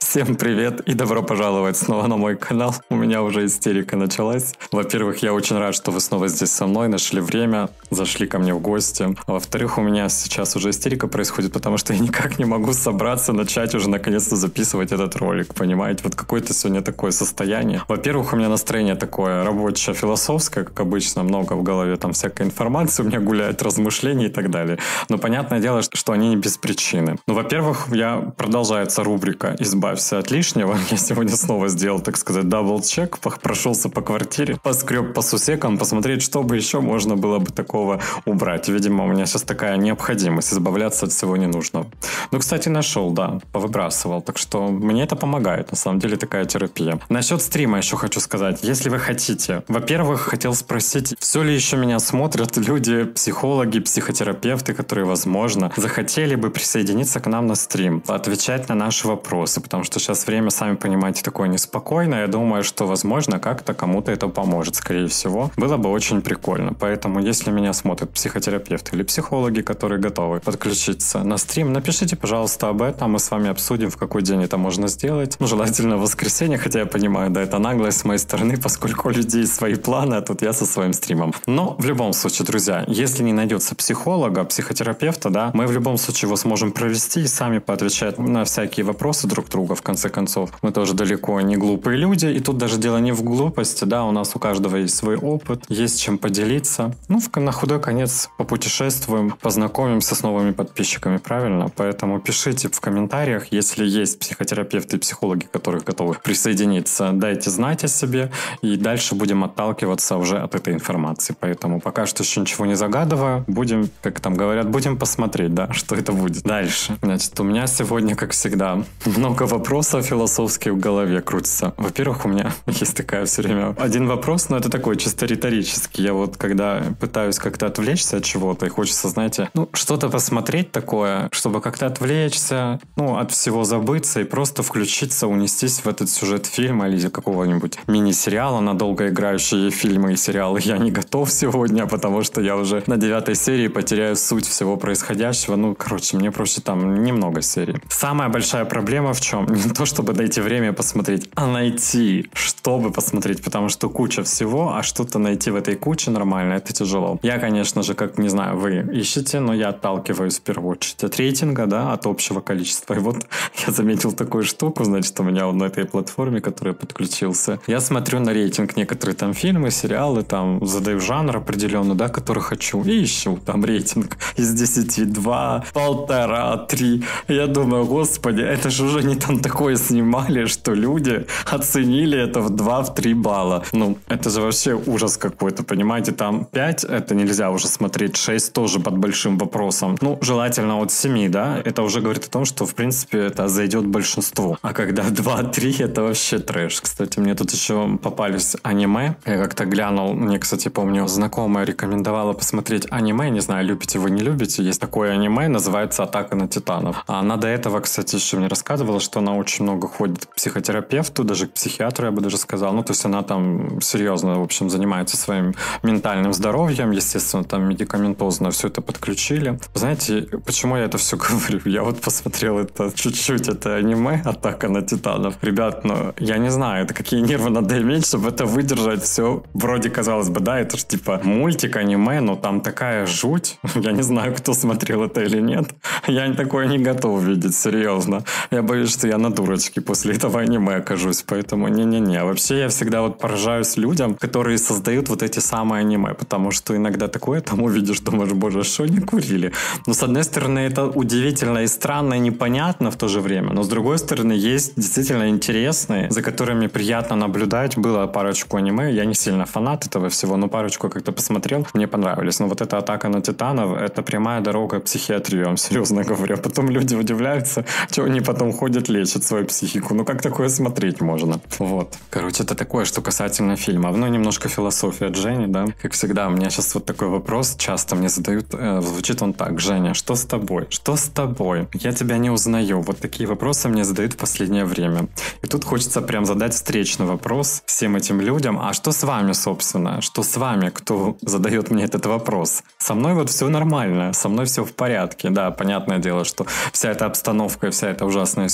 Всем привет и добро пожаловать снова на мой канал. У меня уже истерика началась. Во-первых, я очень рад, что вы снова здесь со мной, нашли время, зашли ко мне в гости. А во-вторых, у меня сейчас уже истерика происходит, потому что я никак не могу собраться, начать уже наконец-то записывать этот ролик, понимаете? Вот какое-то сегодня такое состояние. Во-первых, у меня настроение такое рабочее, философское, как обычно, много в голове там всякой информации, у меня гуляют размышления и так далее. Но понятное дело, что они не без причины. Ну, во-первых, продолжается рубрика «Избавься от лишнего». Я сегодня снова сделал, так сказать, дабл-чек, прошелся по квартире, поскреб по сусекам, посмотреть, что бы еще можно было бы такого убрать. Видимо, у меня сейчас такая необходимость, избавляться от всего ненужного. Ну, кстати, нашел, да, повыбрасывал, так что мне это помогает, на самом деле, такая терапия. Насчет стрима еще хочу сказать, если вы хотите. Во-первых, хотел спросить, все ли еще меня смотрят люди, психологи, психотерапевты, которые, возможно, захотели бы присоединиться к нам на стрим, отвечать на наши вопросы, потому что сейчас время, сами понимаете, такое неспокойное. Я думаю, что, возможно, как-то кому-то это поможет, скорее всего. Было бы очень прикольно. Поэтому, если меня смотрят психотерапевты или психологи, которые готовы подключиться на стрим, напишите, пожалуйста, об этом. Мы с вами обсудим, в какой день это можно сделать. Ну, желательно в воскресенье, хотя я понимаю, да, это наглость с моей стороны, поскольку у людей свои планы, а тут я со своим стримом. Но, в любом случае, друзья, если не найдется психолога, психотерапевта, да, мы в любом случае его сможем провести и сами поотвечать на всякие вопросы друг друга, в конце концов. Мы тоже далеко не глупые люди, и тут даже дело не в глупости, да, у нас у каждого есть свой опыт, есть чем поделиться. Ну, на худой конец попутешествуем, познакомимся с новыми подписчиками, правильно? Поэтому пишите в комментариях, если есть психотерапевты и психологи, которые готовы присоединиться, дайте знать о себе, и дальше будем отталкиваться уже от этой информации. Поэтому пока что еще ничего не загадываю, будем, как там говорят, будем посмотреть, да, что это будет. Дальше. Значит, у меня сегодня, как всегда, много вопросов философских в голове крутится. Во-первых, у меня есть такая все время один вопрос, но это такой чисто риторический. Я вот когда пытаюсь как-то отвлечься от чего-то, и хочется, знаете, ну, что-то посмотреть такое, чтобы как-то отвлечься, ну, от всего забыться и просто включиться, унестись в этот сюжет фильма или какого-нибудь мини-сериала на долгоиграющие фильмы и сериалы. Я не готов сегодня, потому что я уже на 9 серии потеряю суть всего происходящего. Ну, короче, мне проще там немного серий. Самая большая проблема в чем? Не то, чтобы найти время посмотреть, а найти, чтобы посмотреть, потому что куча всего, а что-то найти в этой куче нормально, это тяжело. Я, конечно же, как, не знаю, вы ищете, но я отталкиваюсь в первую очередь от рейтинга, да, от общего количества. И вот я заметил такую штуку, значит, у меня на этой платформе, которой я подключился, я смотрю на рейтинг некоторые там фильмы, сериалы, там задаю жанр определенный, да, который хочу, и ищу там рейтинг из 10, 2, 1,5, 3. Я думаю, господи, это же уже не там такое снимали, что люди оценили это в 2-3 балла. Ну, это же вообще ужас какой-то, понимаете? Там 5 это нельзя уже смотреть, 6 тоже под большим вопросом. Ну, желательно от 7, да? Это уже говорит о том, что, в принципе, это зайдет большинству. А когда 2-3, это вообще трэш. Кстати, мне тут еще попались аниме. Я как-то глянул, мне, кстати, помню, знакомая рекомендовала посмотреть аниме. Не знаю, любите вы, не любите. Есть такое аниме, называется «Атака на титанов». А она до этого, кстати, еще мне рассказывала, что она очень много ходит к психотерапевту, даже к психиатру, я бы даже сказал. Ну, то есть она там серьезно, в общем, занимается своим ментальным здоровьем. Естественно, там медикаментозно все это подключили. Знаете, почему я это все говорю? Я вот посмотрел это чуть-чуть, это аниме «Атака на титанов». Ребят, ну, я не знаю, это какие нервы надо иметь, чтобы это выдержать все. Вроде, казалось бы, да, это же типа мультик, аниме, но там такая жуть. Я не знаю, кто смотрел это или нет. Я такое не готов видеть, серьезно. Я боюсь, что я на дурочке после этого аниме окажусь, поэтому не-не-не. Вообще я всегда вот поражаюсь людям, которые создают вот эти самые аниме, потому что иногда такое там увидишь, думаешь, боже, что они курили? Но с одной стороны это удивительно и странно, и непонятно в то же время, но с другой стороны есть действительно интересные, за которыми приятно наблюдать. Было парочку аниме, я не сильно фанат этого всего, но парочку как-то посмотрел, мне понравились. Но вот эта «Атака на титанов» — это прямая дорога к психиатрии, я вам серьезно говорю. Потом люди удивляются, что они потом ходят, лечат свою психику. Ну, как такое смотреть можно? Вот. Короче, это такое, что касательно фильма. Ну, немножко философия от Жени, да. Как всегда, у меня сейчас вот такой вопрос, часто мне задают, звучит он так: Женя, что с тобой? Что с тобой? Я тебя не узнаю. Вот такие вопросы мне задают в последнее время. И тут хочется прям задать встречный вопрос всем этим людям. А что с вами, собственно? Что с вами, кто задает мне этот вопрос? Со мной вот все нормально, со мной все в порядке. Да, понятное дело, что вся эта обстановка и вся эта ужасная история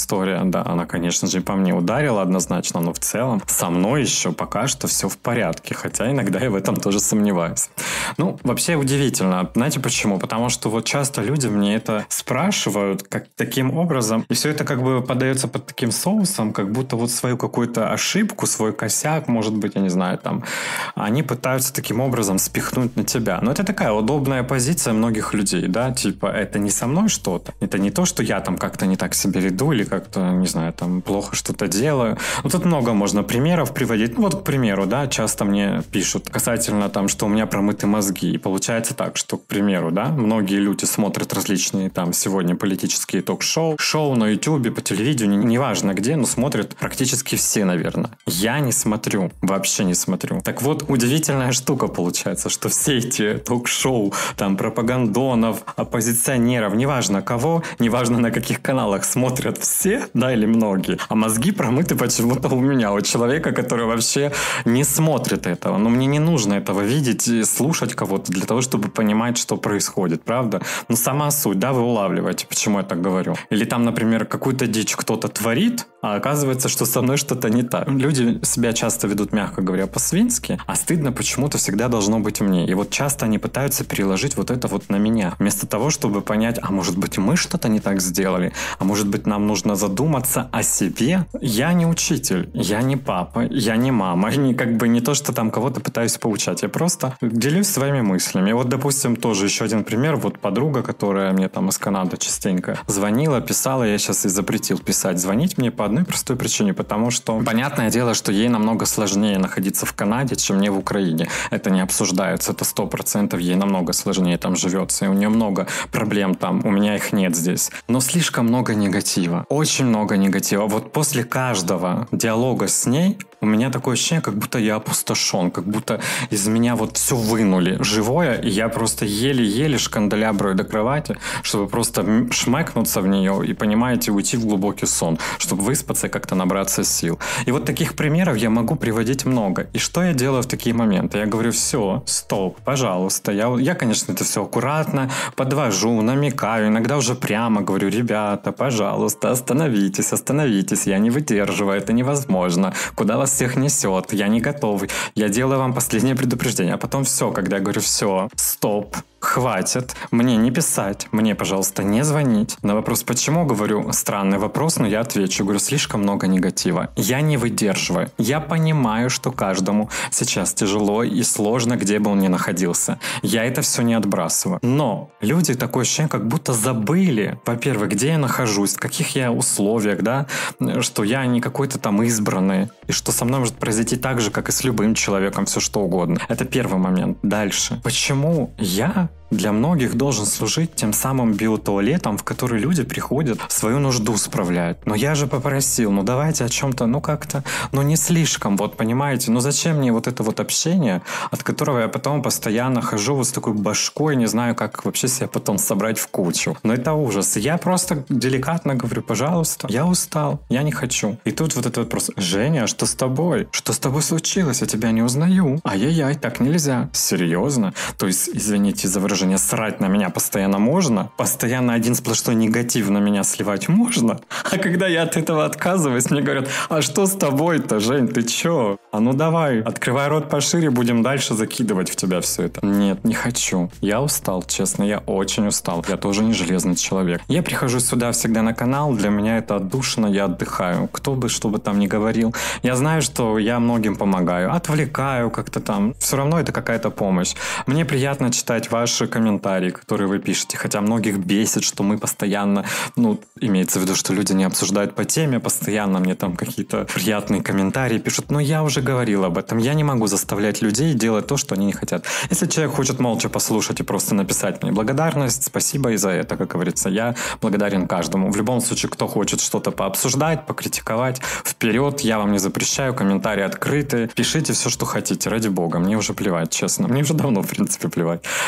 да, она, конечно же, по мне ударила однозначно, но в целом со мной еще пока что все в порядке, хотя иногда я в этом тоже сомневаюсь. Ну, вообще удивительно. Знаете почему? Потому что вот часто люди мне это спрашивают как таким образом, и все это как бы подается под таким соусом, как будто вот свою какую-то ошибку, свой косяк, может быть, я не знаю, там, они пытаются таким образом спихнуть на тебя. Но это такая удобная позиция многих людей, да, типа, это не со мной что-то, это не то, что я там как-то не так себя веду или как-то, не знаю, там, плохо что-то делаю. Ну, тут много можно примеров приводить. Ну, вот, к примеру, да, часто мне пишут касательно там, что у меня промыты мозги. И получается так, что, к примеру, да, многие люди смотрят различные там сегодня политические ток-шоу, шоу на YouTube, по телевидению, неважно где, но смотрят практически все, наверное. Я не смотрю, вообще не смотрю. Так вот, удивительная штука получается, что все эти ток-шоу, там, пропагандонов, оппозиционеров, неважно кого, неважно на каких каналах смотрят все, да, или многие, а мозги промыты почему-то у меня, у человека, который вообще не смотрит этого. Но мне не нужно этого видеть и слушать кого-то для того, чтобы понимать, что происходит, правда? Но сама суть, да, вы улавливаете, почему я так говорю. Или там, например, какую-то дичь кто-то творит, а оказывается, что со мной что-то не так. Люди себя часто ведут, мягко говоря, по-свински, а стыдно почему-то всегда должно быть мне. И вот часто они пытаются переложить вот это вот на меня. Вместо того, чтобы понять, а может быть мы что-то не так сделали, а может быть нам нужно задуматься о себе. Я не учитель, я не папа, я не мама, не то, что там кого-то пытаюсь поучать, я просто делюсь своими мыслями. Вот, допустим, тоже еще один пример, вот подруга, которая мне там из Канады частенько звонила, писала, я сейчас и запретил писать, звонить мне по одной простой причине, потому что, понятное дело, что ей намного сложнее находиться в Канаде, чем мне в Украине. Это не обсуждается, это 100%, ей намного сложнее там живется, и у нее много проблем там, у меня их нет здесь. Но слишком много негатива, очень много негатива. Вот после каждого диалога с ней у меня такое ощущение, как будто я опустошен, как будто из меня вот все вынули живое, и я просто еле-еле шкандалябрую до кровати, чтобы просто шмэкнуться в нее и, понимаете, уйти в глубокий сон, чтобы выспаться и как-то набраться сил. И вот таких примеров я могу приводить много. И что я делаю в такие моменты? Я говорю, все, стоп, пожалуйста. Я, конечно, это все аккуратно подвожу, намекаю, иногда уже прямо говорю, ребята, пожалуйста, остановитесь, я не выдерживаю, это невозможно. Куда вас всех несет? Я не готов. Я делаю вам последнее предупреждение. А потом все, когда я говорю, все, стоп, хватит, мне не писать, мне, пожалуйста, не звонить. На вопрос, почему, говорю, странный вопрос, но я отвечу. Говорю, слишком много негатива. Я не выдерживаю. Я понимаю, что каждому сейчас тяжело и сложно, где бы он ни находился. Я это все не отбрасываю. Но люди такое ощущение, как будто забыли, во-первых, где я нахожусь, в каких я условиях, да, что я не какой-то там избранный, и что со мной может произойти так же, как и с любым человеком, все что угодно. Это первый момент. Дальше. Почему я для многих должен служить тем самым биотуалетом, в который люди приходят свою нужду справлять? Но я же попросил, ну давайте о чем-то, как-то, не слишком, вот понимаете, зачем мне вот это вот общение, от которого я потом постоянно хожу вот с такой башкой, не знаю, как вообще себя потом собрать в кучу. Но это ужас. Я просто деликатно говорю, пожалуйста, я устал, я не хочу. И тут вот этот вопрос, Женя, что с тобой? Что с тобой случилось? Я тебя не узнаю. Ай-яй-яй, так нельзя. Серьезно? То есть, извините за выражение, срать на меня постоянно можно, постоянно один сплошной негатив на меня сливать можно, а когда я от этого отказываюсь, мне говорят, а что с тобой-то, Жень, ты чё? А ну давай, открывай рот пошире, будем дальше закидывать в тебя все это. Нет, не хочу. Я устал, честно, я очень устал. Я тоже не железный человек. Я прихожу сюда всегда на канал, для меня это отдушина, я отдыхаю. Кто бы что бы там ни говорил. Я знаю, что я многим помогаю, отвлекаю как-то там. Все равно это какая-то помощь. Мне приятно читать ваши комментарии, которые вы пишете, хотя многих бесит, что мы постоянно, имеется в виду, что люди не обсуждают по теме, постоянно мне там какие-то приятные комментарии пишут, но я уже говорил об этом, я не могу заставлять людей делать то, что они не хотят. Если человек хочет молча послушать и просто написать мне благодарность, спасибо и за это, как говорится, я благодарен каждому. В любом случае, кто хочет что-то пообсуждать, покритиковать, вперед, я вам не запрещаю, комментарии открыты, пишите все, что хотите, ради бога, мне уже плевать, честно, мне уже давно, в принципе, плевать. В общем,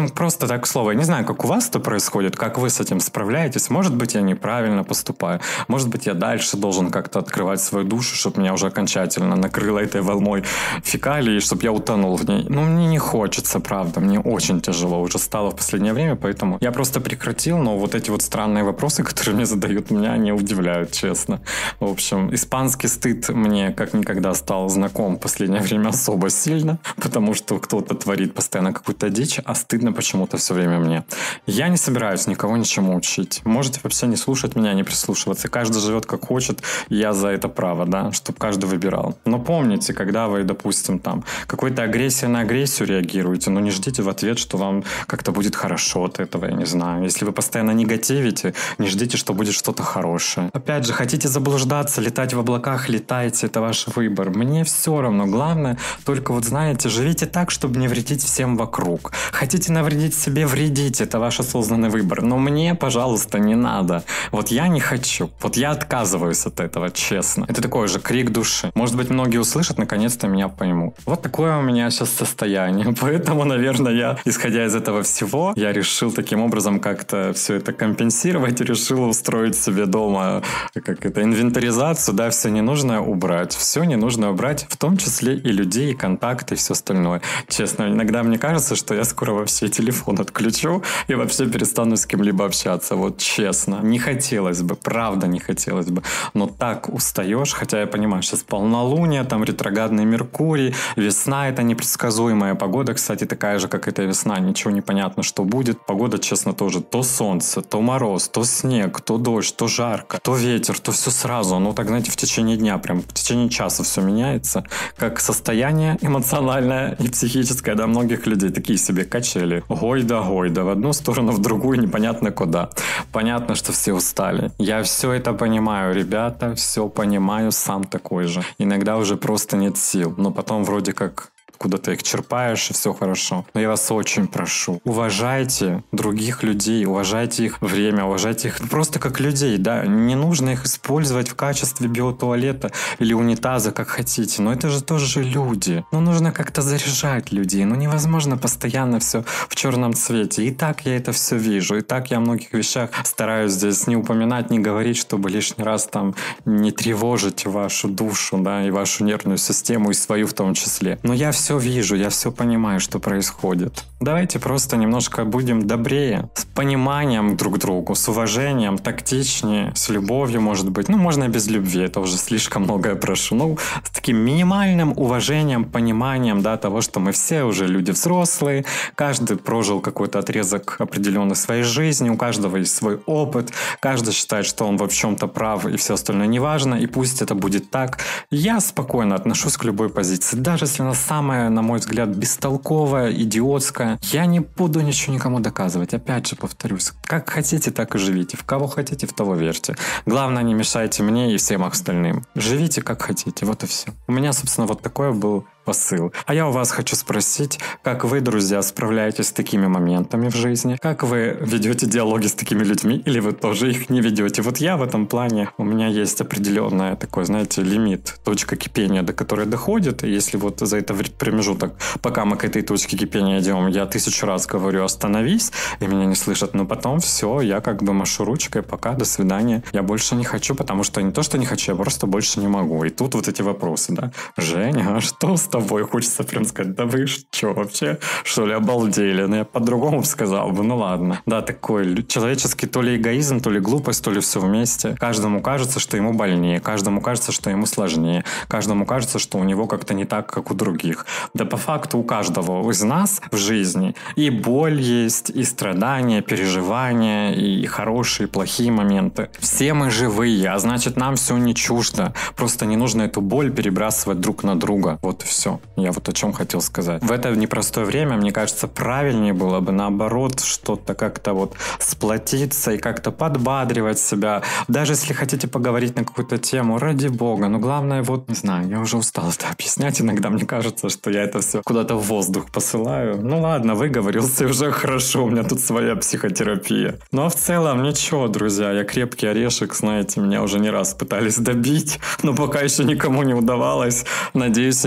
просто так, к слову, я не знаю, как у вас это происходит, как вы с этим справляетесь. Может быть, я неправильно поступаю. Может быть, я дальше должен как-то открывать свою душу, чтобы меня уже окончательно накрыло этой волной фекалий, чтобы я утонул в ней. Ну, мне не хочется, правда. Мне очень тяжело уже стало в последнее время, поэтому я просто прекратил, но вот эти вот странные вопросы, которые мне задают, меня не удивляют, честно. В общем, испанский стыд мне как никогда стал знаком в последнее время особо сильно, потому что кто-то творит постоянно какую-то дичь, а стыдно почему-то все время мне. Я не собираюсь никого ничему учить. Можете вообще не слушать меня, не прислушиваться. Каждый живет как хочет, я за это право, да, чтобы каждый выбирал. Но помните, когда вы, допустим, там, какой-то агрессией на агрессию реагируете, но не ждите в ответ, что вам как-то будет хорошо от этого, я не знаю. Если вы постоянно негативите, не ждите, что будет что-то хорошее. Опять же, хотите заблуждаться, летать в облаках, летайте, это ваш выбор. Мне все равно. Главное, только вот знаете, живите так, чтобы не вредить всем вокруг. Хотите навредить себе, вредите, это ваш осознанный выбор. Но мне, пожалуйста, не надо. Вот я не хочу. Вот я отказываюсь от этого, честно. Это такой же крик души. Может быть, многие услышат, наконец-то меня поймут. Вот такое у меня сейчас состояние. Поэтому, наверное, я, исходя из этого всего, я решил таким образом как-то все это компенсировать и решил устроить себе дома инвентаризацию, да, все ненужное убрать. Все ненужное убрать, в том числе и людей, и контакты, и все остальное. Честно, иногда мне кажется, что я скоро вообще телефон отключу и вообще перестану с кем-либо общаться. Вот честно. Не хотелось бы, правда не хотелось бы. Но так устаешь, хотя я понимаю, сейчас полнолуние, там ретроградный Меркурий, весна — это непредсказуемая погода, кстати, такая же, как эта весна, ничего не понятно, что будет. Погода, честно, тоже то солнце, то мороз, то снег, то дождь, то жарко, то ветер, то все сразу. Ну, так, знаете, в течение дня, прям в течение часа все меняется. Как состояние эмоциональное и психическое, да, многих людей. Такие себе качели. Гойда-гойда. В одну сторону, в другую, непонятно куда. Понятно, что все устали. Я все это понимаю, ребята, все понимаю, сам такой же. Иногда уже просто нет сил. Но потом вроде как куда-то их черпаешь, и все хорошо. Но я вас очень прошу, уважайте других людей, уважайте их время, уважайте их просто как людей, да. Не нужно их использовать в качестве биотуалета или унитаза, как хотите. Но это же тоже люди. Но нужно как-то заряжать людей. Ну невозможно постоянно все в черном цвете. И так я это все вижу. И так я о многих вещах стараюсь здесь не упоминать, не говорить, чтобы лишний раз там не тревожить вашу душу, да, и вашу нервную систему, и свою в том числе. Но я все вижу, я все понимаю, что происходит. Давайте просто немножко будем добрее, с пониманием друг к другу, с уважением, тактичнее, с любовью, может быть. Ну, можно и без любви, это уже слишком многое прошу. Ну, с таким минимальным уважением, пониманием, да, того, что мы все уже люди взрослые, каждый прожил какой-то отрезок определенной своей жизни, у каждого есть свой опыт, каждый считает, что он в чем-то прав, и все остальное неважно, и пусть это будет так. Я спокойно отношусь к любой позиции, даже если она самая, на мой взгляд, бестолковая, идиотская. Я не буду ничего никому доказывать. Опять же, повторюсь, как хотите, так и живите. В кого хотите, в того верьте. Главное, не мешайте мне и всем остальным. Живите как хотите, вот и все. У меня, собственно, вот такой был посыл. А я у вас хочу спросить, как вы, друзья, справляетесь с такими моментами в жизни? Как вы ведете диалоги с такими людьми? Или вы тоже их не ведете? Вот я в этом плане, у меня есть определенный такой, знаете, лимит, точка кипения, до которой доходит. И если вот за это промежуток, пока мы к этой точке кипения идем, я 1000 раз говорю «остановись», и меня не слышат, но потом все, я как бы машу ручкой, пока, до свидания. Я больше не хочу, потому что не то, что не хочу, я просто больше не могу. И тут вот эти вопросы, да. Женя, а что с тобой? Хочется прям сказать, да вы что вообще, что ли, обалдели? Ну, я по-другому сказал бы, ну ладно. Да, такой человеческий то ли эгоизм, то ли глупость, то ли все вместе. Каждому кажется, что ему больнее, каждому кажется, что ему сложнее, каждому кажется, что у него как-то не так, как у других. Да по факту у каждого из нас в жизни и боль есть, и страдания, переживания, и хорошие, и плохие моменты. Все мы живые, а значит, нам все не чуждо. Просто не нужно эту боль перебрасывать друг на друга. Вот и все. Я вот о чем хотел сказать. В это непростое время, мне кажется, правильнее было бы наоборот что-то как-то вот сплотиться и как-то подбадривать себя. Даже если хотите поговорить на какую-то тему, ради бога. Но главное, вот, не знаю, я уже устал это объяснять. Иногда мне кажется, что я это все куда-то в воздух посылаю. Ну ладно, выговорился, уже хорошо. У меня тут своя психотерапия. Ну а в целом ничего, друзья. Я крепкий орешек, знаете, меня уже не раз пытались добить. Но пока еще никому не удавалось. Надеюсь, и не удастся.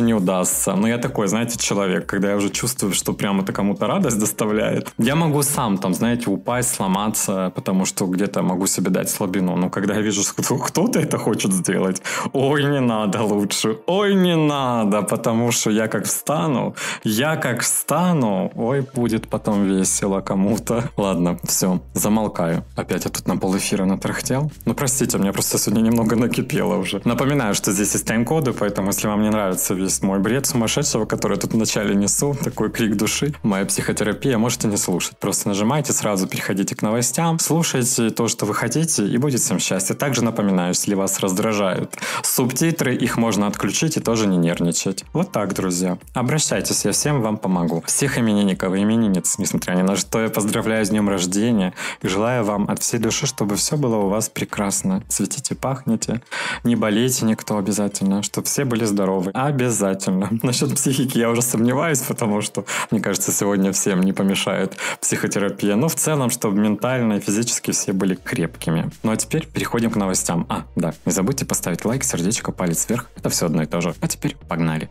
удастся. Но я такой, знаете, человек, когда я уже чувствую, что прямо это кому-то радость доставляет. Я могу сам там, знаете, упасть, сломаться, потому что где-то могу себе дать слабину. Но когда я вижу, что кто-то это хочет сделать, ой, не надо лучше, ой, не надо, потому что я как встану, ой, будет потом весело кому-то. Ладно, все, замолкаю. Опять я тут на полэфира натрахтел. Ну, простите, мне просто сегодня немного накипело уже. Напоминаю, что здесь есть тайм-коды, поэтому если вам не нравится весь мой бред сумасшедшего, который я тут вначале несу, такой крик души, моя психотерапия, можете не слушать. Просто нажимайте, сразу переходите к новостям, слушайте то, что вы хотите, и будет всем счастье. Также напоминаю, если вас раздражают субтитры, их можно отключить и тоже не нервничать. Вот так, друзья. Обращайтесь, я всем вам помогу. Всех именинников и именинниц, несмотря ни на что, я поздравляю с днем рождения и желаю вам от всей души, чтобы все было у вас прекрасно. Цветите, пахнете, не болейте никто обязательно, чтобы все были здоровы. Обязательно. Насчет психики я уже сомневаюсь, потому что, мне кажется, сегодня всем не помешает психотерапия. Но в целом, чтобы ментально и физически все были крепкими. Ну а теперь переходим к новостям. Да, не забудьте поставить лайк, сердечко, палец вверх. Это все одно и то же. А теперь погнали.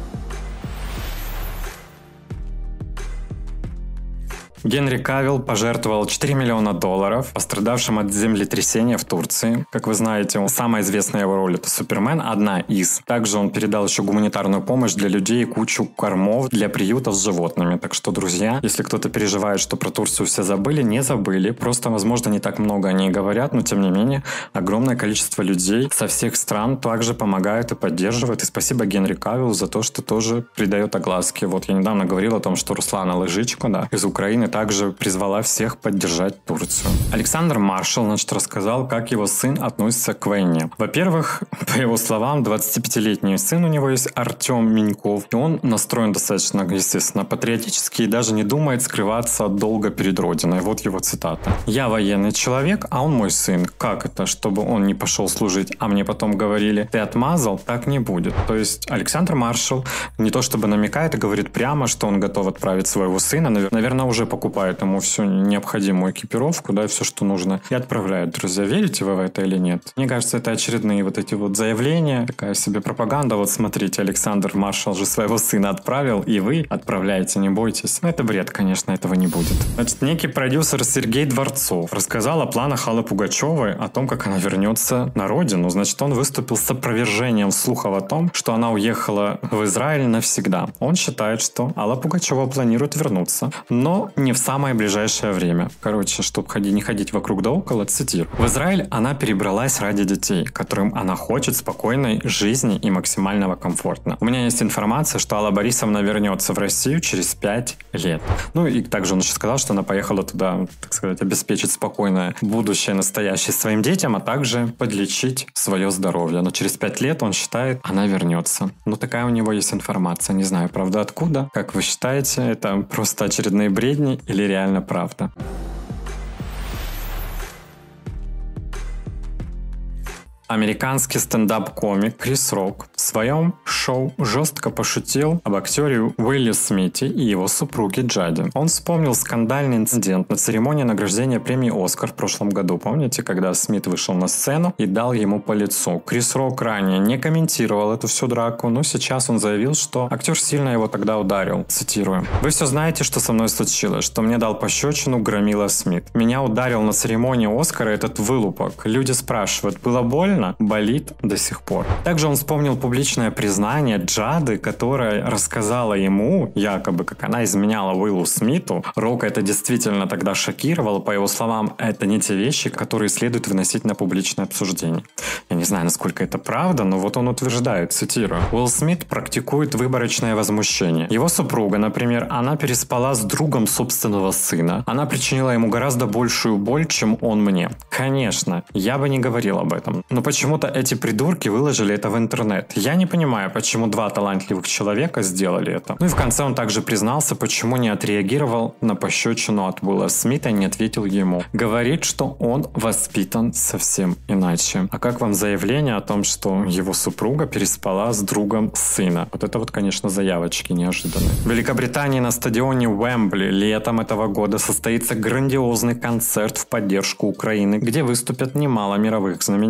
Генри Кавилл пожертвовал $4 миллиона пострадавшим от землетрясения в Турции. Как вы знаете, самая известная его роль — это Супермен, одна из. Также он передал еще гуманитарную помощь для людей и кучу кормов для приютов с животными. Так что, друзья, если кто-то переживает, что про Турцию все забыли, не забыли. Просто, возможно, не так много о ней говорят, но, тем не менее, огромное количество людей со всех стран также помогают и поддерживают. И спасибо Генри Кавиллу за то, что тоже придает огласке. Вот я недавно говорил о том, что Руслана Лыжичко, из Украины, также призвала всех поддержать Турцию. Александр Маршал, рассказал, как его сын относится к войне. Во-первых, по его словам, 25-летний сын у него есть, Артем Миньков, и он настроен достаточно, естественно, патриотически и даже не думает скрываться от долга перед Родиной. Вот его цитата. «Я военный человек, а он мой сын. Как это, чтобы он не пошел служить, а мне потом говорили, ты отмазал? Так не будет». То есть Александр Маршал не то чтобы намекает, а говорит прямо, что он готов отправить своего сына, наверное, уже покупает ему всю необходимую экипировку, все, что нужно, и отправляет. Друзья, верите вы в это или нет? Мне кажется, это очередные вот эти вот заявления, такая себе пропаганда. Вот смотрите, Александр Маршал же своего сына отправил, и вы отправляете, не бойтесь. Но это бред, конечно, этого не будет. Значит, некий продюсер Сергей Дворцов рассказал о планах Аллы Пугачевой, о том, как она вернется на родину. Значит, он выступил с опровержением слухов о том, что она уехала в Израиль навсегда. Он считает, что Алла Пугачева планирует вернуться, но не в самое ближайшее время. Короче, чтобы не ходить вокруг да около, цитирую. В Израиль она перебралась ради детей, которым она хочет спокойной жизни и максимального комфорта. У меня есть информация, что Алла Борисовна вернется в Россию через 5 лет. И также он еще сказал, что она поехала туда, так сказать, обеспечить спокойное будущее, настоящее своим детям, а также подлечить свое здоровье. Но через 5 лет, он считает, она вернется. Такая у него есть информация. Не знаю, правда, откуда. Как вы считаете, это просто очередные бредни или реально правда? Американский стендап-комик Крис Рок в своем шоу жестко пошутил об актере Уилле Смите и его супруге Джади. Он вспомнил скандальный инцидент на церемонии награждения премии «Оскар» в прошлом году. Помните, когда Смит вышел на сцену и дал ему по лицу? Крис Рок ранее не комментировал эту всю драку, но сейчас он заявил, что актер сильно его тогда ударил. Цитирую. «Вы все знаете, что со мной случилось, что мне дал пощечину Громила Смит. Меня ударил на церемонии «Оскара» этот вылупок. Люди спрашивают, было больно? Болит до сих пор». Также он вспомнил публичное признание Джады, которая рассказала ему, якобы, как она изменяла Уиллу Смиту. Рока это действительно тогда шокировало. По его словам, это не те вещи, которые следует выносить на публичное обсуждение. Я не знаю, насколько это правда, но вот он утверждает, цитирую. Уилл Смит практикует выборочное возмущение. Его супруга, например, она переспала с другом собственного сына. Она причинила ему гораздо большую боль, чем он мне. Конечно, я бы не говорил об этом. Но почему-то эти придурки выложили это в интернет. Я не понимаю, почему два талантливых человека сделали это. И в конце он также признался, почему не отреагировал на пощечину от Уилла Смита и не ответил ему. Говорит, что он воспитан совсем иначе. А как вам заявление о том, что его супруга переспала с другом сына? Вот это вот, конечно, заявочки неожиданные. В Великобритании на стадионе Уэмбли летом этого года состоится грандиозный концерт в поддержку Украины, где выступят немало мировых знаменитостей.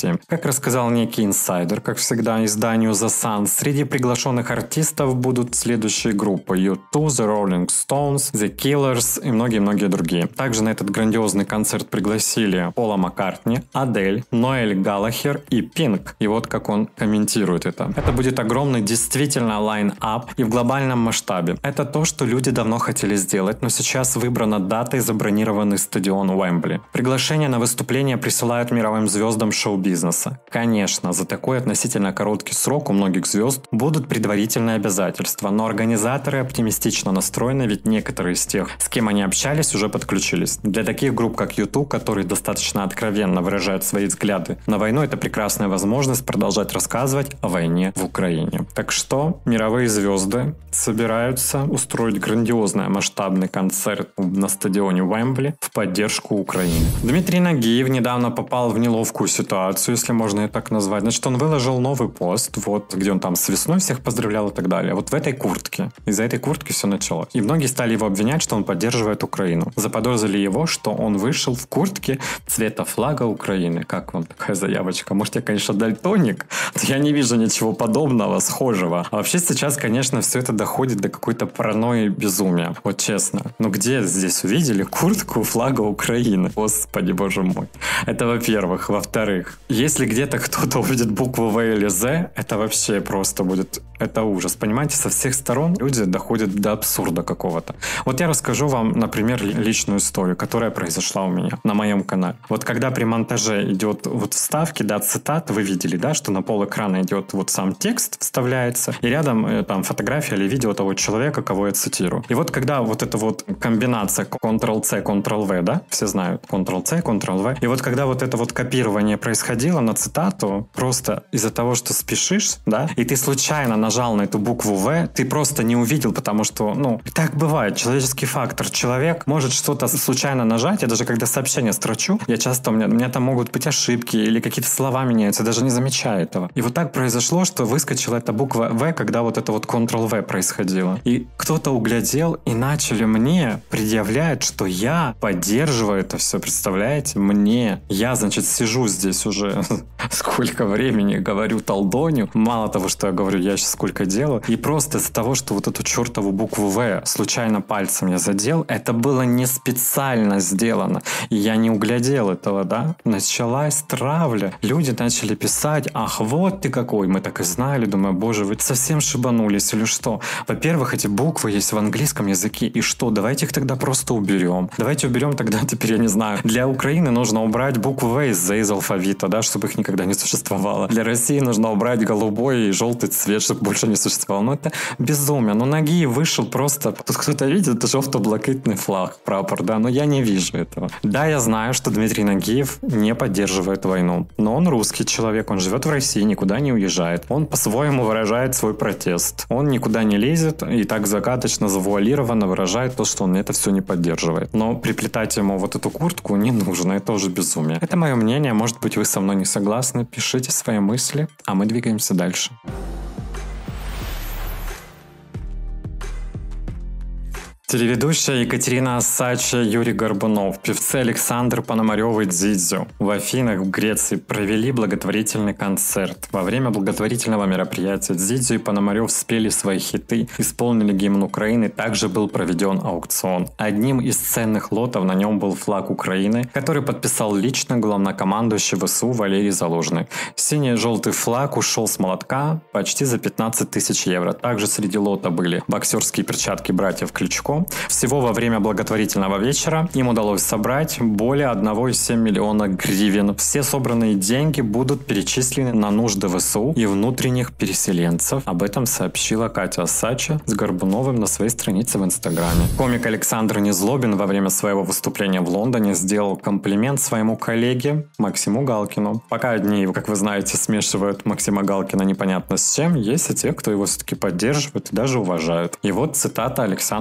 событии. Как рассказал некий инсайдер, как всегда, изданию The Sun, среди приглашенных артистов будут следующие группы: U2, The Rolling Stones, The Killers и многие-многие другие. Также на этот грандиозный концерт пригласили Пола Маккартни, Адель, Ноэль Галлахер и Пинк. И вот как он комментирует это. Это будет огромный действительно лайн-ап и в глобальном масштабе. Это то, что люди давно хотели сделать, но сейчас выбрана дата и забронированный стадион Уэмбли. Приглашение на выступление присылают мировым звездам шоу-бизнеса. Конечно, за такой относительно короткий срок у многих звезд будут предварительные обязательства, но организаторы оптимистично настроены, ведь некоторые из тех, с кем они общались, уже подключились. Для таких групп, как U2, которые достаточно откровенно выражают свои взгляды на войну, это прекрасная возможность продолжать рассказывать о войне в Украине. Так что мировые звезды собираются устроить грандиозный масштабный концерт на стадионе Уэмбли в поддержку Украины. Дмитрий Нагиев недавно попал в неловкую ситуацию, если можно ее так назвать. Значит, он выложил новый пост, вот, где он там с весной всех поздравлял и так далее. Вот в этой куртке. Из-за этой куртки все началось. И многие стали его обвинять, что он поддерживает Украину. Заподозрили его, что он вышел в куртке цвета флага Украины. Как вам такая заявочка? Может, я, конечно, дальтоник, но я не вижу ничего подобного, схожего. А вообще сейчас, конечно, все это доходит до какой-то паранойи, безумия. Вот честно. Ну где здесь увидели куртку флага Украины? Господи, боже мой. Это во-первых. Во-вторых, если где-то кто-то увидит букву В или З, это вообще просто будет... Это ужас. Понимаете, со всех сторон люди доходят до абсурда какого-то. Вот я расскажу вам, например, личную историю, которая произошла у меня на моем канале. Вот когда при монтаже идет вот вставки, да, цитат, вы видели, да, что на пол экрана идет вот сам текст, вставляется, и рядом там фотография или видео того человека, кого я цитирую. И вот когда вот эта вот комбинация Ctrl-C, Ctrl-V, да, все знают, Ctrl-C, Ctrl-V, и вот когда вот это вот копирование происходило на цитату, просто из-за того, что спешишь, да, и ты случайно нажал на эту букву В, ты просто не увидел, потому что, ну, так бывает, человеческий фактор. Человек может что-то случайно нажать, я даже когда сообщение строчу, я часто, у меня там могут быть ошибки или какие-то слова меняются, я даже не замечаю этого. И вот так произошло, что выскочила эта буква В, когда вот это вот Ctrl-V происходило. И кто-то углядел и начали мне предъявлять, что я поддерживаю это все, представляете? Мне. Я, значит, сижу здесь уже сколько времени, говорю толдоню. Мало того, что я говорю, я сейчас сколько делаю. И просто из-за того, что вот эту чертову букву В случайно пальцем я задел, это было не специально сделано. И я не углядел этого, да? Началась травля. Люди начали писать: ах, вот ты какой. Мы так и знали. Думаю, боже, вы совсем шибанулись или что? Во-первых, эти буквы есть в английском языке. И что? Давайте их тогда просто уберем. Давайте уберем тогда, теперь я не знаю. Для Украины нужно убрать букву В из алфавита, да, чтобы их никогда не существовало. Для России нужно убрать голубой и желтый цвет, чтобы больше не существовало. Ну это безумие. Ну Нагиев вышел просто... Тут кто-то видит, это жовто-блакитный флаг, прапор, да, но я не вижу этого. Да, я знаю, что Дмитрий Нагиев не поддерживает войну, но он русский человек, он живет в России, никуда не уезжает. Он по-своему выражает свой протест. Он никуда не лезет и так загадочно, завуалированно выражает то, что он это все не поддерживает. Но приплетать ему вот эту куртку не нужно, это уже безумие. Это мое мнение, может быть, вы со мной не согласны, пишите свои мысли, а мы двигаемся дальше. Телеведущая Екатерина Осадча, Юрий Горбунов, певцы Александр Пономарев и Дзидзю в Афинах в Греции провели благотворительный концерт. Во время благотворительного мероприятия Дзидзю и Пономарев спели свои хиты, исполнили гимн Украины, также был проведен аукцион. Одним из ценных лотов на нем был флаг Украины, который подписал лично главнокомандующий ВСУ Валерий Залужный. Синий-желтый флаг ушел с молотка почти за 15 тысяч евро. Также среди лота были боксерские перчатки братьев Кличко. Всего во время благотворительного вечера им удалось собрать более 1,7 миллиона гривен. Все собранные деньги будут перечислены на нужды ВСУ и внутренних переселенцев. Об этом сообщила Катя Осадча с Горбуновым на своей странице в Инстаграме. Комик Александр Незлобин во время своего выступления в Лондоне сделал комплимент своему коллеге Максиму Галкину. Пока одни, как вы знаете, смешивают Максима Галкина непонятно с чем, есть и те, кто его все-таки поддерживает и даже уважают. И вот цитата Александра Незлобина.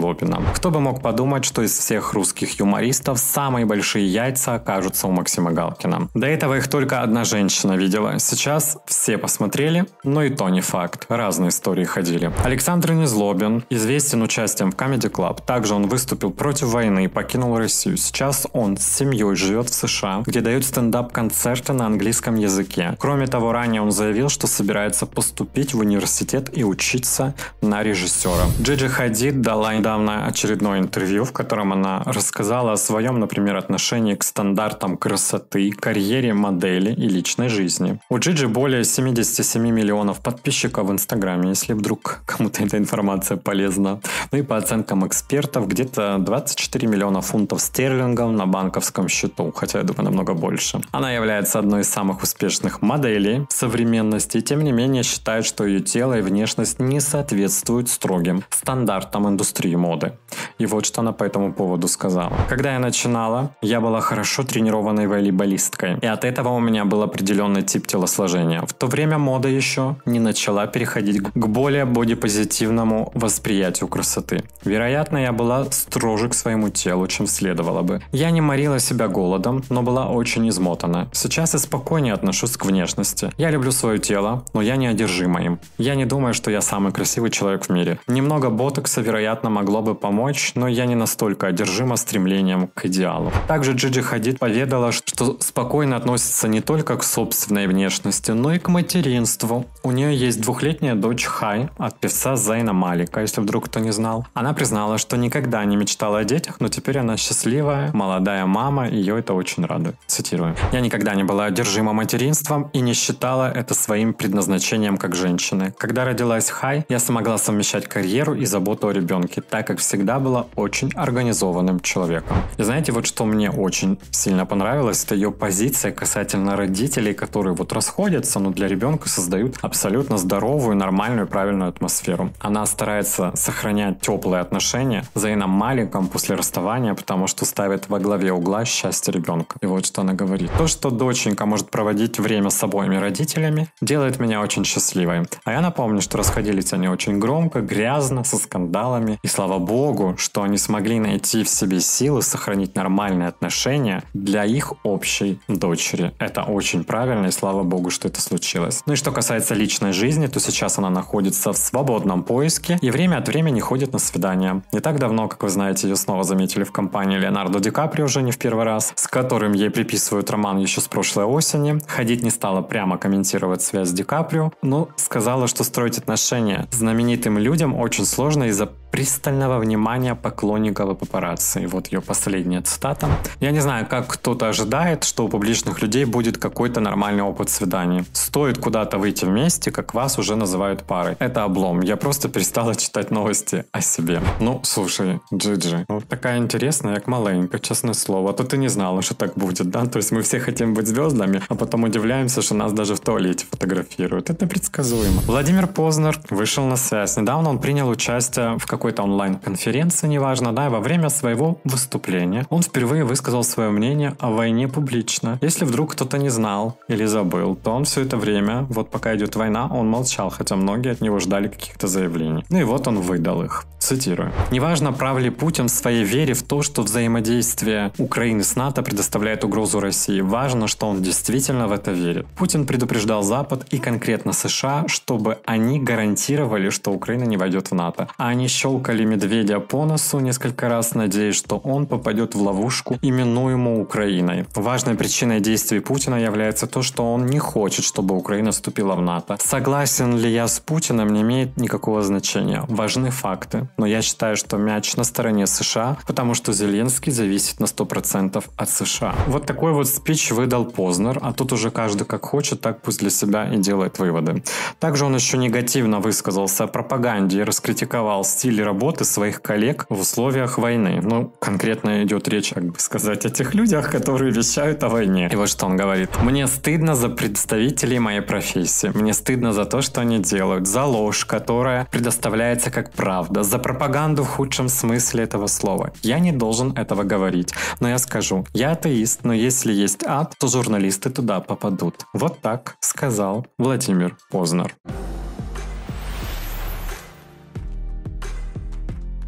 Незлобина. Кто бы мог подумать, что из всех русских юмористов самые большие яйца окажутся у Максима Галкина. До этого их только одна женщина видела. Сейчас все посмотрели, но и то не факт. Разные истории ходили. Александр Незлобин известен участием в Comedy Club. Также он выступил против войны и покинул Россию. Сейчас он с семьей живет в США, где дают стендап-концерты на английском языке. Кроме того, ранее он заявил, что собирается поступить в университет и учиться на режиссера. Джиджи Хадид дала недавно очередное интервью, в котором она рассказала о своем, например, отношении к стандартам красоты, карьере модели и личной жизни. У Джиджи более 77 миллионов подписчиков в Инстаграме, если вдруг кому-то эта информация полезна. Ну и по оценкам экспертов, где-то 24 миллиона фунтов стерлингов на банковском счету, хотя я думаю намного больше. Она является одной из самых успешных моделей современности, и тем не менее считает, что ее тело и внешность не соответствуют строгим стандартам индустрии моды. И вот что она по этому поводу сказала. Когда я начинала, я была хорошо тренированной волейболисткой, и от этого у меня был определенный тип телосложения. В то время мода еще не начала переходить к более бодипозитивному восприятию красоты. Вероятно, я была строже к своему телу, чем следовало бы. Я не морила себя голодом, но была очень измотана. Сейчас я спокойнее отношусь к внешности. Я люблю свое тело, но я не одержима им. Я не думаю, что я самый красивый человек в мире. Немного ботокса, вероятно, могло бы помочь, но я не настолько одержима стремлением к идеалу. Также Джиджи Хадид поведала, что спокойно относится не только к собственной внешности, но и к материнству. У нее есть 2-летняя дочь Хай от певца Зайна Малика, если вдруг кто не знал. Она признала, что никогда не мечтала о детях, но теперь она счастливая, молодая мама, и ее это очень радует. Цитирую. «Я никогда не была одержима материнством и не считала это своим предназначением как женщины. Когда родилась Хай, я смогла совмещать карьеру и заботу о ребенке, так как всегда была очень организованным человеком». И знаете, вот что мне очень сильно понравилось, это ее позиция касательно родителей, которые вот расходятся, но для ребенка создают абсолютно здоровую, нормальную, правильную атмосферу. Она старается сохранять теплые отношения с Зайном Маликом после расставания, потому что ставит во главе угла счастье ребенка. И вот что она говорит. То, что доченька может проводить время с обоими родителями, делает меня очень счастливой. А я напомню, что расходились они очень громко, грязно, со скандалами. И слава богу, что они смогли найти в себе силы сохранить нормальные отношения для их общей дочери. Это очень правильно, и слава богу, что это случилось. Ну и что касается личной жизни, то сейчас она находится в свободном поиске и время от времени ходит на свидания. Не так давно, как вы знаете, ее снова заметили в компании Леонардо Ди Каприо уже не в первый раз, с которым ей приписывают роман еще с прошлой осени. Хадид не стала прямо комментировать связь с Ди Каприо, но сказала, что строить отношения с знаменитым людям очень сложно из-за пристального внимания поклонников и папарацци. И вот ее последняя цитата. «Я не знаю, как кто-то ожидает, что у публичных людей будет какой-то нормальный опыт свиданий. Стоит куда-то выйти вместе, как вас уже называют парой. Это облом. Я просто перестала читать новости о себе». Ну, слушай, Джиджи, ну такая интересная, як маленька, честное слово. А то ты не знала, что так будет, да? То есть мы все хотим быть звездами, а потом удивляемся, что нас даже в туалете фотографируют. Это предсказуемо. Владимир Познер вышел на связь. Недавно он принял участие в какой-то онлайн-конференции, неважно, да, и во время своего выступления он впервые высказал свое мнение о войне публично. Если вдруг кто-то не знал или забыл, то он все это время, вот пока идет война, он молчал, хотя многие от него ждали каких-то заявлений. Ну и вот он выдал их. Цитирую. «Неважно, прав ли Путин в своей вере в то, что взаимодействие Украины с НАТО предоставляет угрозу России. Важно, что он действительно в это верит. Путин предупреждал Запад и конкретно США, чтобы они гарантировали, что Украина не войдет в НАТО. А они щелкали медведя по носу несколько раз, надеясь, что он попадет в ловушку, именуемую Украиной. Важной причиной действий Путина является то, что он не хочет, чтобы Украина вступила в НАТО. Согласен ли я с Путиным, не имеет никакого значения. Важны факты. Но я считаю, что мяч на стороне США, потому что Зеленский зависит на 100% от США». Вот такой вот спич выдал Познер, а тут уже каждый как хочет, так пусть для себя и делает выводы. Также он еще негативно высказался о пропаганде и раскритиковал стиль работы своих коллег в условиях войны. Ну, конкретно идет речь, как бы сказать, о тех людях, которые вещают о войне. И вот что он говорит. «Мне стыдно за представителей моей профессии. Мне стыдно за то, что они делают, за ложь, которая предоставляется как правда, за пропаганду в худшем смысле этого слова. Я не должен этого говорить, но я скажу, я атеист, но если есть ад, то журналисты туда попадут». Вот так сказал Владимир Познер.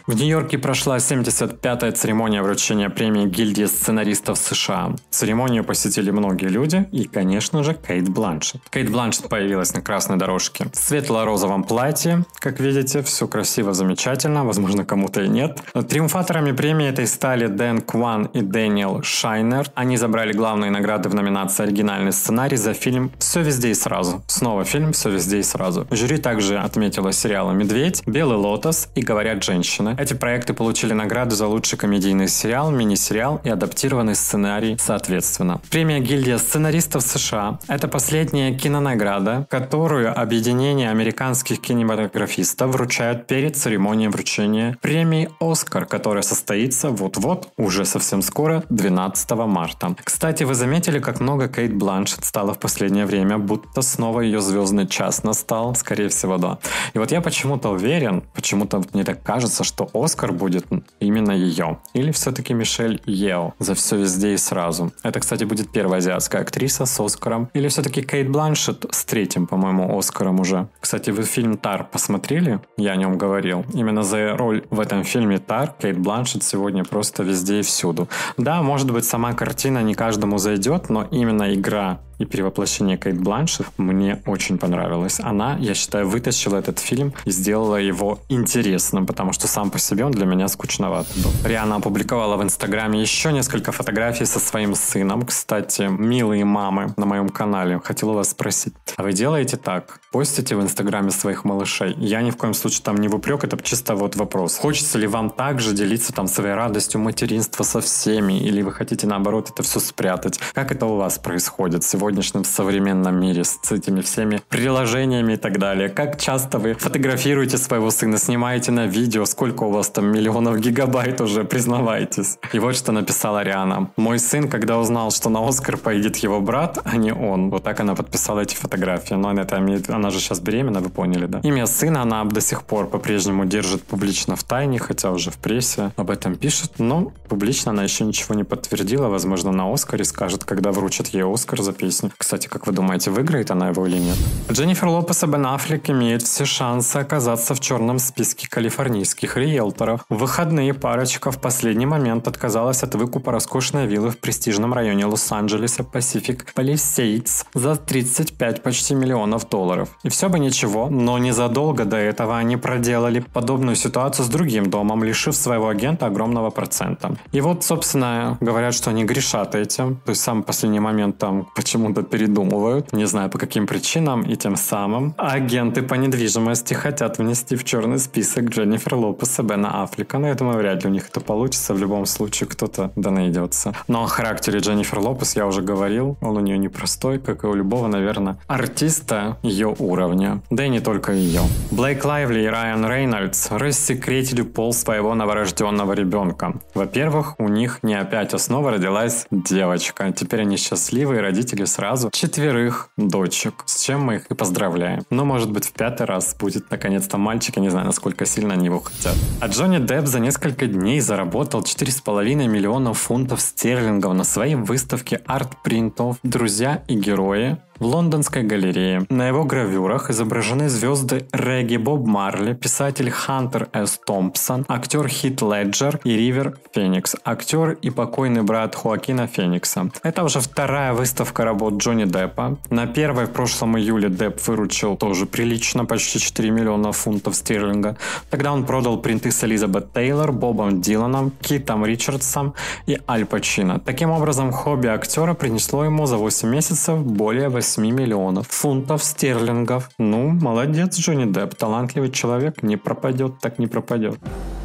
В Нью-Йорке прошла 75-я церемония вручения премии гильдии сценаристов США. Церемонию посетили многие люди и, конечно же, Кейт Бланшетт. Кейт Бланшетт появилась на красной дорожке в светло-розовом платье. Как видите, все красиво, замечательно, возможно, кому-то и нет. Триумфаторами премии этой стали Дэн Кван и Дэниел Шайнер. Они забрали главные награды в номинации «Оригинальный сценарий» за фильм «Все везде и сразу». Снова фильм «Все везде и сразу». Жюри также отметило сериалы «Медведь», «Белый лотос» и «Говорят женщины». Эти проекты получили награду за лучший комедийный сериал, мини-сериал и адаптированный сценарий соответственно. Премия гильдии сценаристов США – это последняя кинонаграда, которую объединение американских кинематографистов вручают перед церемонией вручения премии «Оскар», которая состоится вот-вот, уже совсем скоро, 12 марта. Кстати, вы заметили, как много Кейт Бланшетт стало в последнее время, будто снова ее звездный час настал? Скорее всего, да. И вот я почему-то уверен, почему-то мне так кажется, что Оскар будет именно ее. Или все-таки Мишель Йео за «Все везде и сразу». Это, кстати, будет первая азиатская актриса с Оскаром. Или все-таки Кейт Бланшетт с третьим, по-моему, Оскаром уже. Кстати, вы фильм «Тар» посмотрели? Я о нем говорил. Именно за роль в этом фильме «Тар» Кейт Бланшетт сегодня просто везде и всюду. Да, может быть, сама картина не каждому зайдет, но именно игра и перевоплощение Кейт Бланшетт мне очень понравилось. Она, я считаю, вытащила этот фильм и сделала его интересным, потому что сам по себе он для меня скучноват был. Риhanna опубликовала в Инстаграме еще несколько фотографий со своим сыном. Кстати, милые мамы на моем канале. Хотела вас спросить, а вы делаете так? Постите в Инстаграме своих малышей? Я ни в коем случае там не в упрек, это чисто вот вопрос. Хочется ли вам также делиться там своей радостью материнства со всеми? Или вы хотите наоборот это все спрятать? Как это у вас происходит сегодня? В сегодняшнем современном мире с этими всеми приложениями и так далее. Как часто вы фотографируете своего сына, снимаете на видео, сколько у вас там миллионов гигабайт уже, признавайтесь. И вот что написала Риhanna. Мой сын, когда узнал, что на Оскар поедет его брат, а не он. Вот так она подписала эти фотографии. Но она же сейчас беременна, вы поняли, да? Имя сына она до сих пор по-прежнему держит публично в тайне, хотя уже в прессе об этом пишет, но публично она еще ничего не подтвердила. Возможно, на Оскаре скажет, когда вручат ей Оскар за песню. Кстати, как вы думаете, выиграет она его или нет? Дженнифер Лопес и Бен Аффлек имеют все шансы оказаться в черном списке калифорнийских риэлторов. В выходные парочка в последний момент отказалась от выкупа роскошной виллы в престижном районе Лос-Анджелеса Pacific Palisades за 35 почти миллионов долларов. И все бы ничего, но незадолго до этого они проделали подобную ситуацию с другим домом, лишив своего агента огромного процента. И вот, собственно, говорят, что они грешат этим. То есть в самый последний момент там почему-то передумывают, не знаю по каким причинам, и тем самым агенты по недвижимости хотят внести в черный список Дженнифер Лопес и Бена Аффлека. Но я думаю, вряд ли у них это получится. В любом случае, кто-то да найдется. Но о характере Дженнифер Лопес я уже говорил. Он у нее непростой, как и у любого, наверное, артиста ее уровня. Да и не только ее. Блейк Лайвли и Райан Рейнольдс рассекретили пол своего новорожденного ребенка. Во-первых, у них не опять снова родилась девочка. Теперь они счастливые родители сразу 4 дочек, с чем мы их и поздравляем. Но, может быть, в 5-й раз будет наконец-то мальчик, я не знаю, насколько сильно они его хотят. А Джонни Депп за несколько дней заработал 4,5 миллиона фунтов стерлингов на своей выставке арт-принтов «Друзья и герои» в Лондонской галерее. На его гравюрах изображены звезды регги Боб Марли, писатель Хантер С. Томпсон, актер Хит Леджер и Ривер Феникс, актер и покойный брат Хоакина Феникса. Это уже вторая выставка работ Джонни Деппа. На первой в прошлом июле Депп выручил тоже прилично, почти 4 миллиона фунтов стерлинга. Тогда он продал принты с Элизабет Тейлор, Бобом Диланом, Китом Ричардсом и Аль Пачино. Таким образом, хобби актера принесло ему за 8 месяцев более 8 миллионов фунтов стерлингов. Ну, молодец, Джонни Депп, талантливый человек, не пропадет, так не пропадет.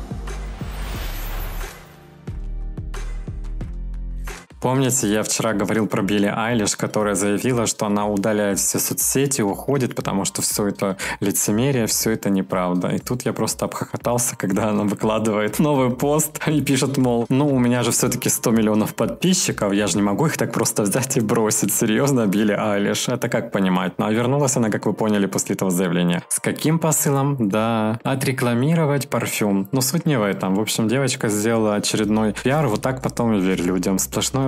Помните, я вчера говорил про Билли Айлиш, которая заявила, что она удаляет все соцсети, уходит, потому что все это лицемерие, все это неправда. И тут я просто обхохотался, когда она выкладывает новый пост и пишет, мол, ну, у меня же все-таки 100 миллионов подписчиков, я же не могу их так просто взять и бросить. Серьезно, Билли Айлиш? Это как понимать? Ну, а вернулась она, как вы поняли, после этого заявления. С каким посылом? Да, отрекламировать парфюм. Но суть не в этом. В общем, девочка сделала очередной пиар, вот так потом и верь людям. Сплошное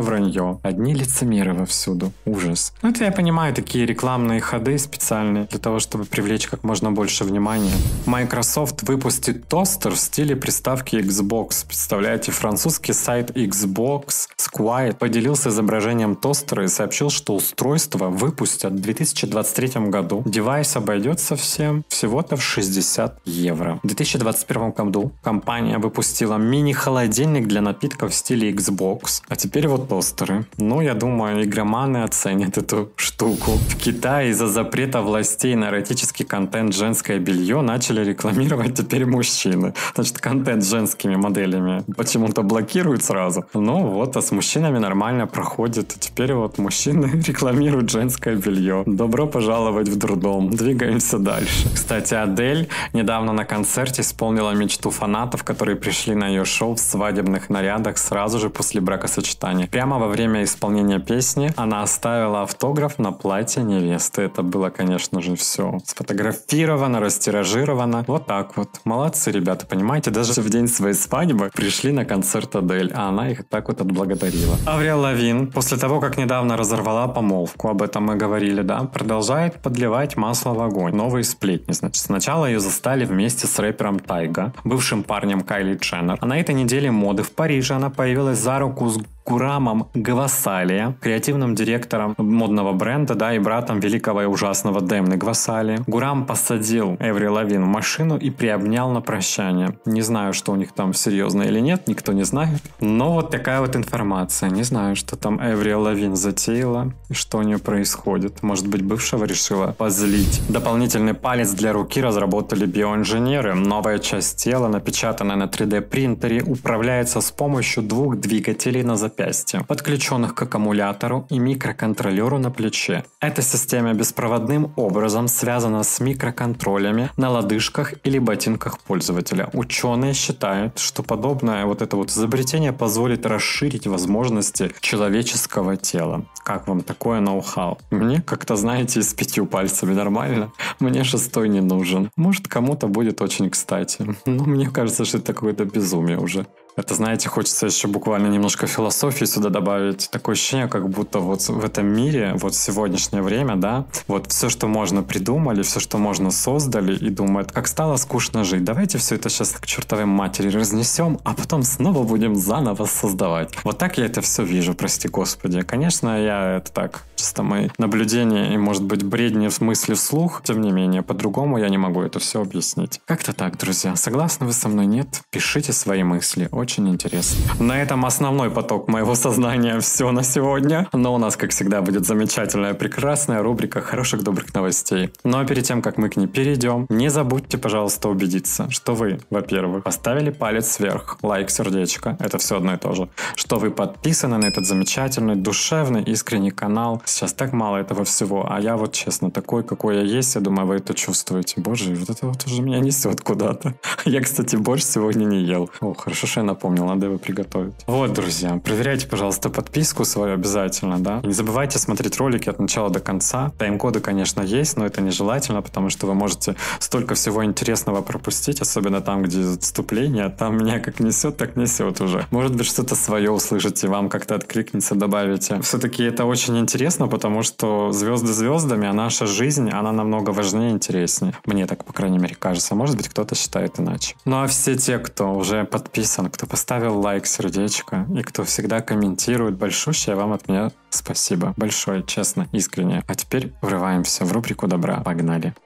вранье. Одни лицемеры вовсюду. Ужас. Ну, это я понимаю, такие рекламные ходы специальные для того, чтобы привлечь как можно больше внимания. Microsoft выпустит тостер в стиле приставки Xbox. Представляете, французский сайт Xbox Squire поделился изображением тостера и сообщил, что устройство выпустят в 2023 году. Девайс обойдется всего-то в 60 евро. В 2021 году компания выпустила мини-холодильник для напитков в стиле Xbox. А теперь вот тостеры. Ну, я думаю, игроманы оценят эту штуку. В Китае из-за запрета властей на эротический контент женское белье начали рекламировать теперь мужчины. Значит, контент с женскими моделями почему-то блокируют сразу. Ну вот, а с мужчинами нормально проходит. И теперь вот мужчины рекламируют женское белье. Добро пожаловать в дурдом. Двигаемся дальше. Кстати, Адель недавно на концерте исполнила мечту фанатов, которые пришли на ее шоу в свадебных нарядах сразу же после бракосочетания. Прямо во время исполнения песни она оставила автограф на платье невесты. Это было, конечно же, все сфотографировано, растиражировано. Вот так вот. Молодцы, ребята, понимаете? Даже в день своей свадьбы пришли на концерт Адель, а она их так вот отблагодарила. Аврил Лавин, после того, как недавно разорвала помолвку, об этом мы говорили, да, продолжает подливать масло в огонь. Новые сплетни, значит. Сначала ее застали вместе с рэпером Тайга, бывшим парнем Кайли Дженнер. А на этой неделе моды в Париже она появилась за руку с Гурамом Гвасалия, креативным директором модного бренда, да, и братом великого и ужасного Демны Гвасалия. Гурам посадил Эври Лавин в машину и приобнял на прощание. Не знаю, что у них там серьезно или нет, никто не знает. Но вот такая вот информация. Не знаю, что там Эври Лавин затеяла и что у нее происходит. Может быть, бывшего решила позлить. Дополнительный палец для руки разработали биоинженеры. Новая часть тела, напечатанная на 3D принтере, управляется с помощью двух двигателей на запястье, подключенных к аккумулятору и микроконтроллеру на плече. Эта система беспроводным образом связана с микроконтролями на лодыжках или ботинках пользователя. Ученые считают, что подобное вот это вот изобретение позволит расширить возможности человеческого тела. Как вам такое ноу-хау? Мне как-то, знаете, с 5 пальцами нормально. Мне 6 не нужен. Может, кому-то будет очень кстати. Но мне кажется, что это какое-то безумие уже. Это, знаете, хочется еще буквально немножко философии сюда добавить. Такое ощущение, как будто вот в этом мире, вот в сегодняшнее время, да, вот все, что можно придумали, все, что можно создали, и думают, как стало скучно жить. Давайте все это сейчас к чертовой матери разнесем, а потом снова будем заново создавать. Вот так я это все вижу, прости господи. Конечно, я это так, чисто мои наблюдения и, может быть, бредни в мысли вслух. Тем не менее, по-другому я не могу это все объяснить. Как-то так, друзья. Согласны вы со мной? Нет? Пишите свои мысли. Очень интересно. На этом основной поток моего сознания все на сегодня. Но у нас, как всегда, будет замечательная, прекрасная рубрика хороших, добрых новостей. Ну а перед тем, как мы к ней перейдем, не забудьте, пожалуйста, убедиться, что вы, во-первых, поставили палец вверх, лайк, сердечко, это все одно и то же, что вы подписаны на этот замечательный, душевный, искренний канал. Сейчас так мало этого всего, а я вот, честно, такой, какой я есть, я думаю, вы это чувствуете. Боже, вот это вот уже меня несет куда-то. Я, кстати, борщ сегодня не ел. О, хорошо, что я напомнил, надо его приготовить. Вот, друзья, проверяйте, пожалуйста, подписку свою обязательно, да. И не забывайте смотреть ролики от начала до конца. Тайм-коды, конечно, есть, но это нежелательно, потому что вы можете столько всего интересного пропустить, особенно там, где вступление. Там меня как несет, так несет уже. Может быть, что-то свое услышите, вам как-то откликнется, добавите. Все-таки это очень интересно, потому что звезды звездами, а наша жизнь, она намного важнее и интереснее. Мне так, по крайней мере, кажется. Может быть, кто-то считает иначе. Ну а все те, кто уже подписан, кто поставил лайк, сердечко и кто всегда комментирует, большущее вам от меня спасибо. Большое, честно, искренне. А теперь врываемся в рубрику добра. Погнали.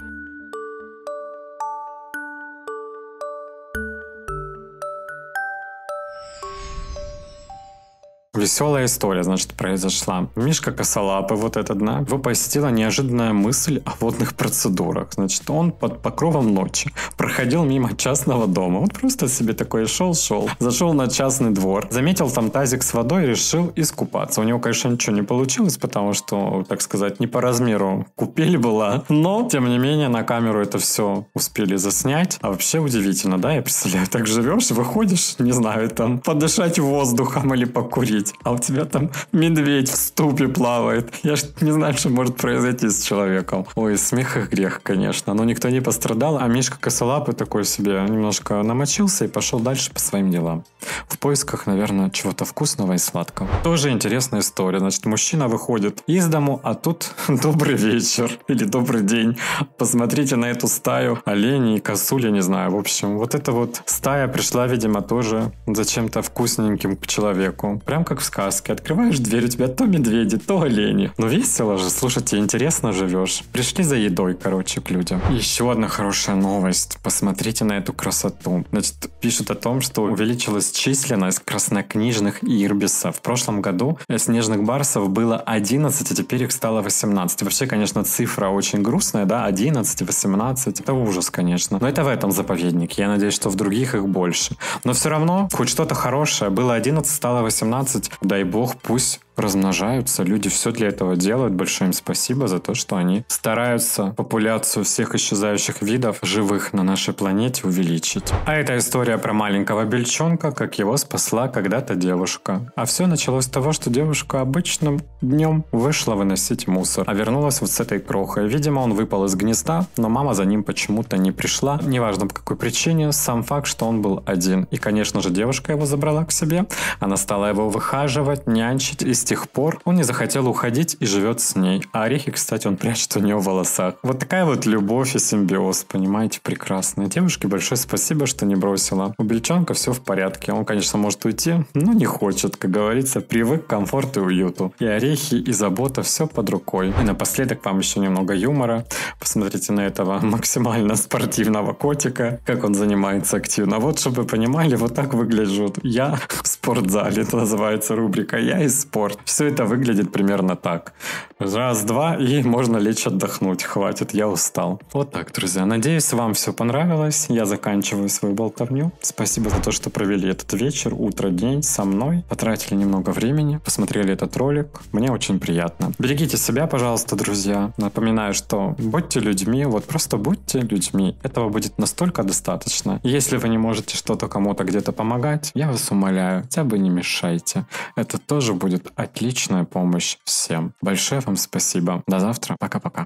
Веселая история, значит, произошла. Мишка Косолапый, вот этот, да, его посетила неожиданная мысль о водных процедурах. Значит, он под покровом ночи проходил мимо частного дома. Вот просто себе такой шел, зашел на частный двор, заметил там тазик с водой и решил искупаться. У него, конечно, ничего не получилось, потому что, так сказать, не по размеру купель была. Но, тем не менее, на камеру это все успели заснять. А вообще удивительно, да? Я представляю, так живешь, выходишь, не знаю, там, подышать воздухом или покурить. а у тебя там медведь в ступе плавает. Я ж не знаю, что может произойти с человеком. Ой, смех и грех, конечно. Но никто не пострадал, а Мишка Косолапый такой себе немножко намочился и пошел дальше по своим делам. В поисках, наверное, чего-то вкусного и сладкого. Тоже интересная история. Значит, мужчина выходит из дому, а тут добрый вечер или добрый день. Посмотрите на эту стаю оленей и косуль, я не знаю. В общем, вот эта вот стая пришла, видимо, тоже за чем-то вкусненьким к человеку. Прям как в сказке. Открываешь дверь, у тебя то медведи, то олени. Ну весело же, слушайте, интересно живешь. Пришли за едой, короче, к людям. Еще одна хорошая новость. Посмотрите на эту красоту. Значит, пишут о том, что увеличилась численность краснокнижных ирбисов. В прошлом году снежных барсов было 11, а теперь их стало 18. Вообще, конечно, цифра очень грустная, да, 11, 18. Это ужас, конечно. Но это в этом заповеднике. Я надеюсь, что в других их больше. Но все равно, хоть что-то хорошее. Было 11, стало 18. Дай бог, пусть размножаются. Люди все для этого делают. Большое им спасибо за то, что они стараются популяцию всех исчезающих видов живых на нашей планете увеличить. А это история про маленького бельчонка, как его спасла когда-то девушка. А все началось с того, что девушка обычным днем вышла выносить мусор, а вернулась вот с этой крохой. Видимо, он выпал из гнезда, но мама за ним почему-то не пришла. Неважно по какой причине, сам факт, что он был один. И, конечно же, девушка его забрала к себе. Она стала его выхаживать, нянчить, и с тех пор он не захотел уходить и живет с ней. А орехи, кстати, он прячет у нее в волосах. Вот такая вот любовь и симбиоз, понимаете, прекрасная. Девушке большое спасибо, что не бросила. У бельчонка все в порядке. Он, конечно, может уйти, но не хочет. Как говорится, привык к комфорту и уюту. И орехи, и забота, все под рукой. И напоследок вам еще немного юмора. Посмотрите на этого максимально спортивного котика, как он занимается активно. Вот, чтобы вы понимали, вот так выгляжу я в спортзале. Это называется рубрика «Я и спорт». Все это выглядит примерно так. Раз-два, и можно лечь отдохнуть. Хватит, я устал. Вот так, друзья. Надеюсь, вам все понравилось. Я заканчиваю свою болтовню. Спасибо за то, что провели этот вечер, утро, день со мной. Потратили немного времени, посмотрели этот ролик. Мне очень приятно. Берегите себя, пожалуйста, друзья. Напоминаю, что будьте людьми, вот просто будьте людьми. Этого будет настолько достаточно. Если вы не можете что-то кому-то где-то помогать, я вас умоляю, хотя бы не мешайте. Это тоже будет отличная помощь всем. Большое вам спасибо. До завтра. Пока-пока.